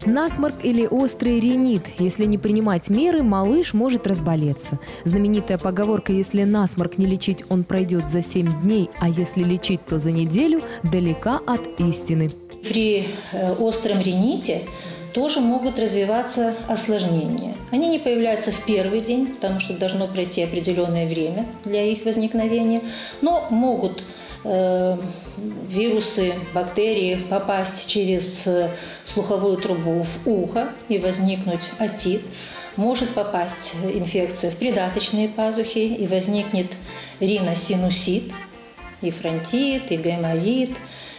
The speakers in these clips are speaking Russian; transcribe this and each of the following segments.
Насморк или острый ринит. Если не принимать меры, малыш может разболеться. Знаменитая поговорка «если насморк не лечить, он пройдет за 7 дней, а если лечить, то за неделю» далека от истины. При остром рините тоже могут развиваться осложнения. Они не появляются в первый день, потому что должно пройти определенное время для их возникновения, но могут вирусы, бактерии попасть через слуховую трубу в ухо и возникнуть отит. Может попасть инфекция в придаточные пазухи и возникнет риносинусит, и фронтит, и гайморит.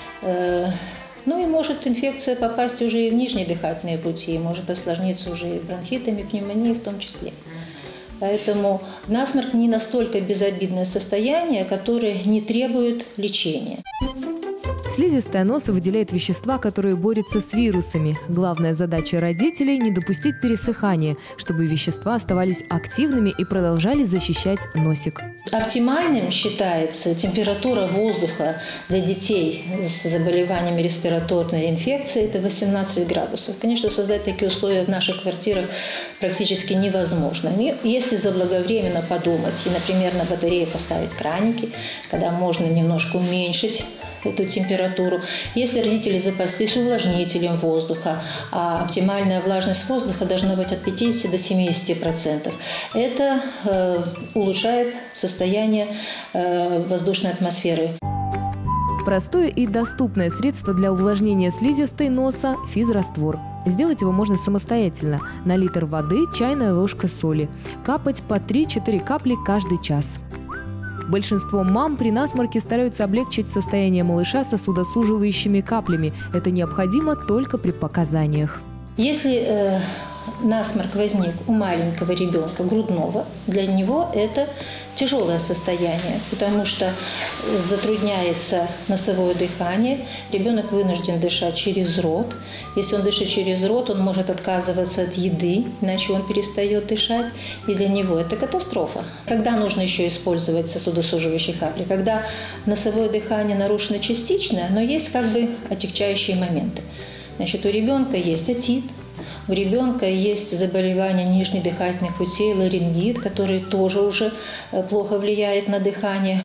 Ну и может инфекция попасть уже и в нижние дыхательные пути, может осложниться уже и бронхитами, пневмонией в том числе. Поэтому насморк не настолько безобидное состояние, которое не требует лечения. Слизистая носа выделяет вещества, которые борются с вирусами. Главная задача родителей – не допустить пересыхания, чтобы вещества оставались активными и продолжали защищать носик. Оптимальным считается температура воздуха для детей с заболеваниями респираторной инфекции – это 18 градусов. Конечно, создать такие условия в наших квартирах практически невозможно. Если заблаговременно подумать и, например, на батарее поставить краники, когда можно немножко уменьшить эту температуру. Если родители запаслись увлажнителем воздуха, а оптимальная влажность воздуха должна быть от 50 до 70%, это улучшает состояние воздушной атмосферы. Простое и доступное средство для увлажнения слизистой носа – физраствор. Сделать его можно самостоятельно. На литр воды чайная ложка соли. Капать по 3-4 капли каждый час. Большинство мам при насморке стараются облегчить состояние малыша сосудосуживающими каплями. Это необходимо только при показаниях. Если насморк возник у маленького ребенка, грудного, для него это тяжелое состояние, потому что затрудняется носовое дыхание, ребенок вынужден дышать через рот. Если он дышит через рот, он может отказываться от еды, иначе он перестает дышать, и для него это катастрофа. Когда нужно еще использовать сосудосуживающие капли? Когда носовое дыхание нарушено частично, но есть как бы отягчающие моменты. Значит, у ребенка есть отит, у ребенка есть заболевание нижних дыхательных путей, ларингит, который тоже уже плохо влияет на дыхание.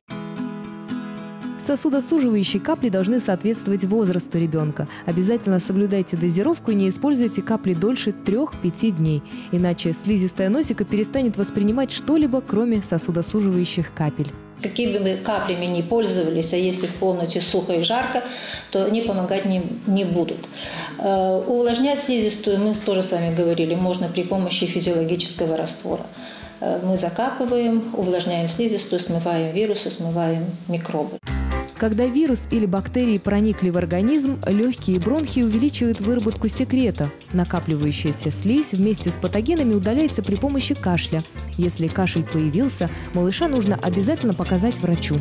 Сосудосуживающие капли должны соответствовать возрасту ребенка. Обязательно соблюдайте дозировку и не используйте капли дольше 3-5 дней. Иначе слизистая носика перестанет воспринимать что-либо, кроме сосудосуживающих капель. Какими бы каплями ни пользовались, а если в комнате сухо и жарко, то они помогать не будут. Увлажнять слизистую, мы тоже с вами говорили, можно при помощи физиологического раствора. Мы закапываем, увлажняем слизистую, смываем вирусы, смываем микробы. Когда вирус или бактерии проникли в организм, легкие и бронхи увеличивают выработку секрета. Накапливающаяся слизь вместе с патогенами удаляется при помощи кашля. Если кашель появился, малыша нужно обязательно показать врачу.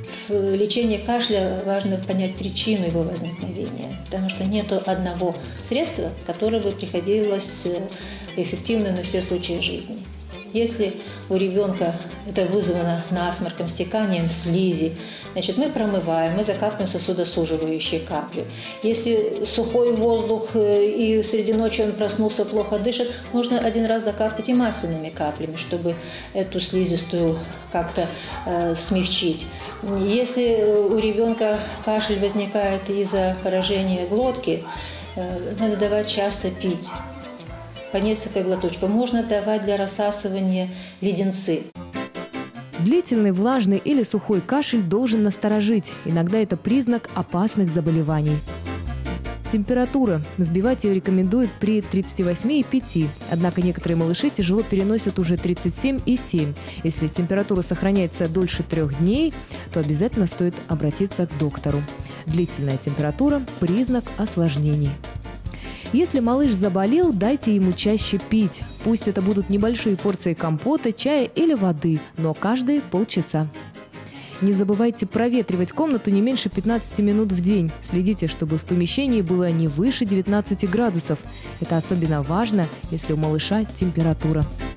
В лечении кашля важно понять причину его возникновения, потому что нет одного средства, которое бы приходилось эффективно на все случаи жизни. Если у ребенка это вызвано насморком, стеканием слизи, значит, мы промываем, мы закапываем сосудосуживающие капли. Если сухой воздух и среди ночи он проснулся, плохо дышит, нужно один раз закапать и масляными каплями, чтобы эту слизистую как-то смягчить. Если у ребенка кашель возникает из-за поражения глотки, надо давать часто пить. По несколько глоточков. Можно давать для рассасывания леденцы. Длительный, влажный или сухой кашель должен насторожить. Иногда это признак опасных заболеваний. Температура. Сбивать ее рекомендуют при 38,5. Однако некоторые малыши тяжело переносят уже 37,7. Если температура сохраняется дольше 3 дней, то обязательно стоит обратиться к доктору. Длительная температура – признак осложнений. Если малыш заболел, дайте ему чаще пить. Пусть это будут небольшие порции компота, чая или воды, но каждые полчаса. Не забывайте проветривать комнату не меньше 15 минут в день. Следите, чтобы в помещении было не выше 19 градусов. Это особенно важно, если у малыша температура.